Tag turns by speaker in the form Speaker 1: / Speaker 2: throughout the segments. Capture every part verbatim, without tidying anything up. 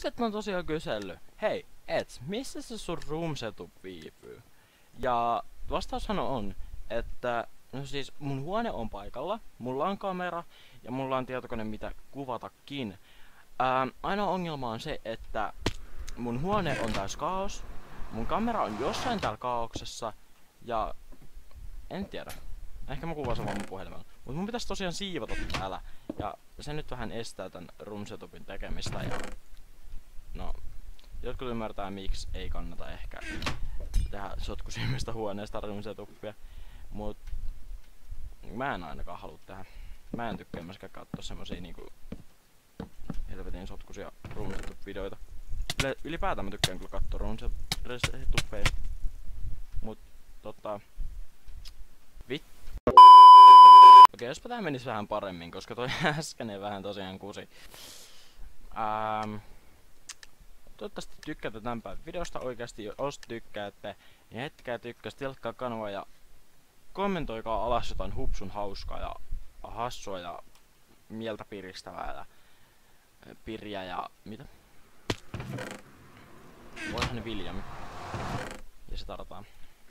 Speaker 1: ihmiset on tosiaan kysellyt, hei Eds, missä se sun room setup viipyy? Ja vastaushan on, että no siis mun huone on paikalla, mulla on kamera ja mulla on tietokone mitä kuvatakin. Ää, ainoa ongelma on se, että mun huone on täys kaos, mun kamera on jossain täällä kaauksessa ja en tiedä. Ehkä mä kuvasin vaan mun puhelimella. Mut mun pitäis tosiaan siivota täällä ja se nyt vähän estää tän room setupin tekemistä ja no jotkut ymmärtää miksi ei kannata ehkä tehdä sotkusimmista huoneesta room setupia, mut mä en ainakaan halua tehdä. Mä en tykkää myöskään katsoa semmosia niinku helvetin sotkusia room setup videoita. Ylipäätään mä tykkään kyllä katsoa room setupeja. Mut tota vit. Okei, jospa tää menis vähän paremmin, koska toi äskeinen vähän tosiaan kusi. Ähm, toivottavasti tykkäätte tämän päivän videosta oikeasti, jos tykkäätte, niin hetkää tykkäs, tilkkaa kanavaa ja kommentoikaa alas jotain hupsun hauskaa ja hassua ja mieltä piristävää ja pirjä ja mitä? Voihan ne William. Ja se tarvitaan.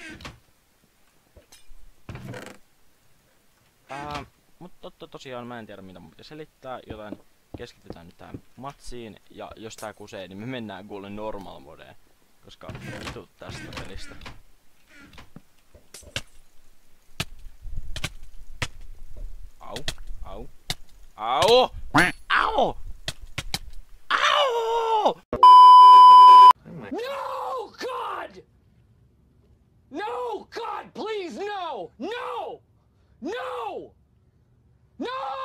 Speaker 1: Ää, mut totta tosiaan mä en tiedä mitä mun pitäisi selittää, joten keskitytään nyt tähän matsiin ja jos tää kusee, niin me mennään kuule normal modeen, koska vitut tästä pelistä. Au, au, au, au, au!
Speaker 2: No, God! No, God, please, no! No! No! No!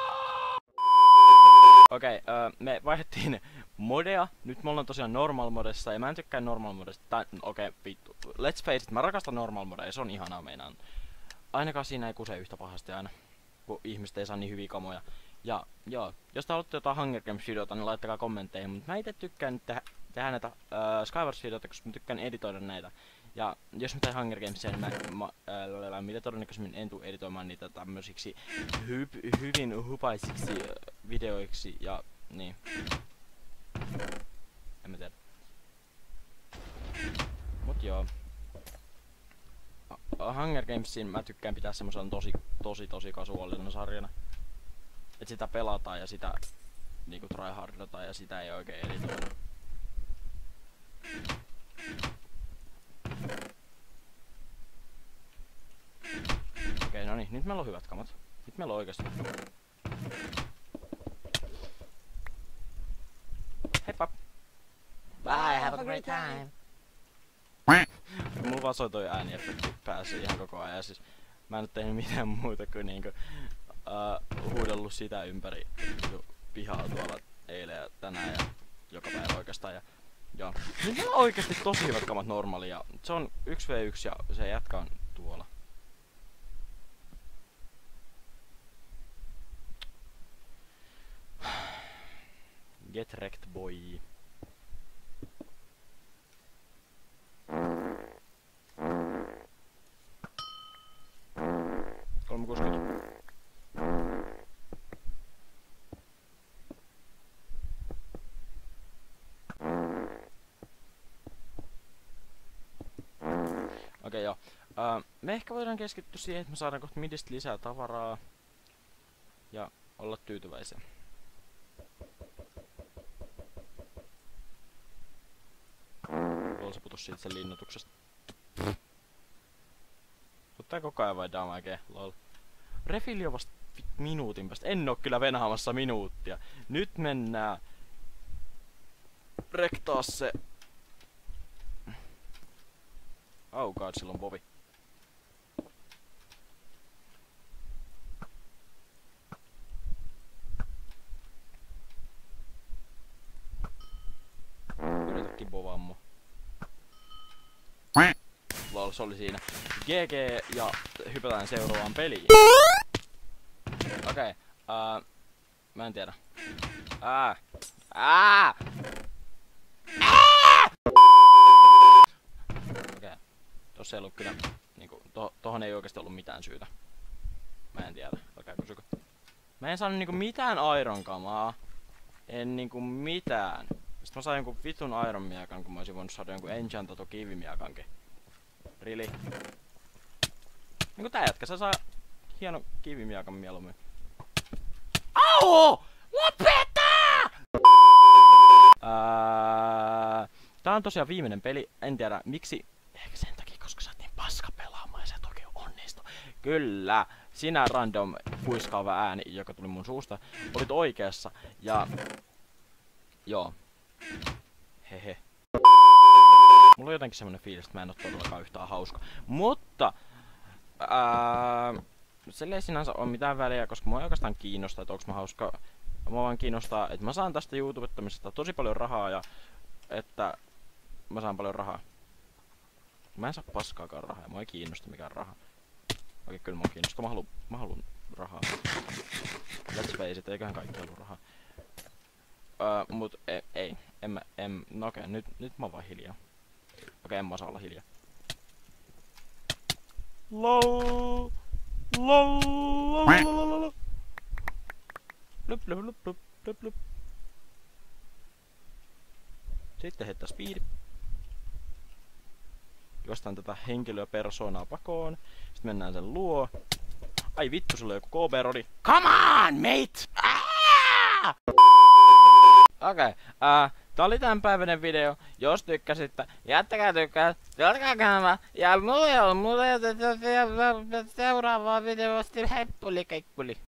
Speaker 1: Okei, okay, uh, me vaihdettiin modea. Nyt me ollaan tosiaan normal modessa ja mä en tykkää normal modesta. Okei, okay, vittu. Let's face it, mä rakastan normal modea, se on ihanaa meinaan. Ainakaan siinä ei kuse yhtä pahasti aina, kun ihmiset ei saa niin hyviä kamoja. Ja joo, jos te haluatte jotain Hunger Games videota, niin laittakaa kommentteihin. Mutta mä itse tykkään nyt tehdä, tehdä näitä uh, Skywars videota, koska mä tykkään editoida näitä. Ja jos mä teen Hunger Gamesia, niin mä, mä ää, mitä todennäköisemmin en tuu editoimaan niitä tämmöisiksi hy, hyvin hupaisiksi äh, videoiksi ja niin. En mä tiedä. Mut joo. Hunger Gamesin mä tykkään pitää semmosen tosi tosi tosi kasuaalinen sarjana. Et sitä pelataan ja sitä niinku tryhardataan ja sitä ei oikein editoida. Okei, no niin, nyt meillä on hyvät kamat. Nyt meillä on oikeesti hyvät kamat. Heippa!
Speaker 2: Bye, have a great time.
Speaker 1: Mulla vaan soi toi ääniefekti päässä ihan koko ajan. Siis mä en nyt tehnyt mitään muuta kuin niinku uh, huudellut sitä ympäri niinku pihaa tuolla eilen ja tänään ja joka päivä oikeastaan. Ja joo. Nyt meillä on oikeesti tosi hyvät kamat normaali ja se on yksi vastaan yksi ja se jätkä on tuolla. Get wrecked boy. kolme kuusikymmentä. Okei, joo. Uh, me ehkä voidaan keskittyä siihen, että me saadaan kohta midistä lisää tavaraa ja olla tyytyväisiä. Lol, se putos siitä sen linnoituksesta. Ottaa koko ajan vai damage, lol. Refili on vasta minuutin päästä. En oo kyllä venhaamassa minuuttia. Nyt mennään rektaa se. Oh god, sillä on bovi. Yritäkin bovammo. Lol, se oli siinä. G G ja hypätään seuraavaan peliin. Okei, okay, uh, mä en tiedä. Ää. Ää. Okei, okay. Tossa ei ollut kyllä, niinku, to, tohon ei oikeesti ollut mitään syytä. Mä en tiedä, älkää kysykö. Mä en saanut niinku mitään iron kamaa. En niinku mitään. Sitten mä sain jonkun vitun Iron Miekan, kun mä olisin voinut saada jonkun enchantatu kivimiekankin. Really? Niinku tää jätkä, se saa hieno kivimiekan mieluummin. Au! Lopeta! Ää, tää on tosiaan viimeinen peli, en tiedä miksi. Ehkä sen takia, koska sä oot niin paska pelaamaan ja se toki onnistu. Kyllä, sinä random kuiskaava ääni, joka tuli mun suusta, olit oikeassa ja... Joo. Hehe. Mulla on jotenkin semmonen fiilis, että mä en oo todellakaan yhtään hauska. Mutta... Ää, sille ei sinänsä oo mitään väliä, koska mua ei oikeastaan kiinnostaa, että onks mä hauska. Mua vaan kiinnostaa, että mä saan tästä YouTubettamisesta tosi paljon rahaa ja... Että... Mä saan paljon rahaa. Mä en saa paskaakaan rahaa ja mua ei kiinnosta mikään raha. Okei, kyllä mua kiinnostaa. Mä haluun, mä haluun rahaa. Let's face it, eiköhän kaikki haluu rahaa. Öö, mut ei, ei. En mä, en, no okei, nyt, nyt mä oon vaan hiljaa. Okei, en mä saa olla hiljaa. Lol. Lol. Lol. Blup, blup, blup, blup, blup, blup. Sitten heittää speed. Juostaan tätä henkilöä persoonaa pakoon. Sitten mennään sen luo. Ai vittu, sulla on joku K B-rodi. Come on, mate! Okei, okay, uh, tää oli tämänpäiväinen video. Jos tykkäsitte, jättäkää tykkää, jatkaa kanava. Ja mulla on, mulla on seuraavaa videosta heppuli keikkuli.